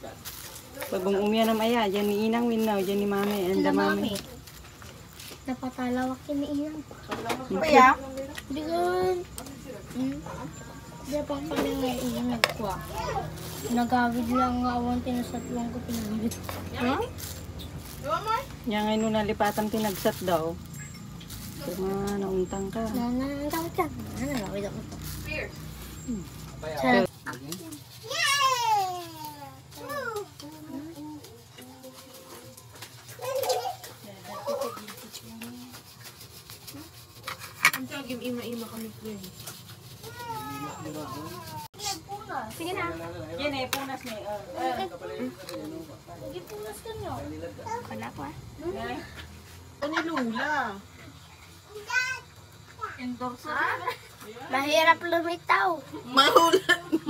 Pag umiya na maya, dyan ni Inang Winaw, dyan ni Mami, and the Mami. Napatalawak yun ni Inang. Kaya? Hindi ko. Hindi pa pala nga Inang nagkuha. Nagagid lang nga awan tinasatwang ko pinagid. Ha? Yan ngayon nung nalipatan tinagsat daw. So nga, nauntang ka. Nananang ka. Nagagid ako to. Ang tagim ima-ima kami friend. Sige na. Yan eh, punas ni. Sige punas ka nyo. Wala po ah. O ni Lula. Mahirap lumitaw. Mahulan.